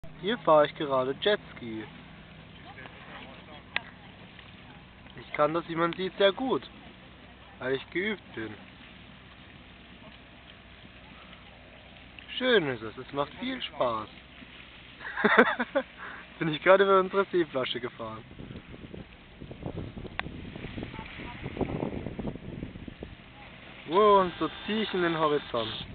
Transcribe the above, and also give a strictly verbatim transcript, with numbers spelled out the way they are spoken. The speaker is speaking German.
Hier fahre ich gerade Jetski. Ich kann das, wie man sieht, sehr gut, weil ich geübt bin. Schön ist es, es macht viel Spaß. Bin ich gerade über unsere Seeflasche gefahren. Oh, und so ziehe ich in den Horizont.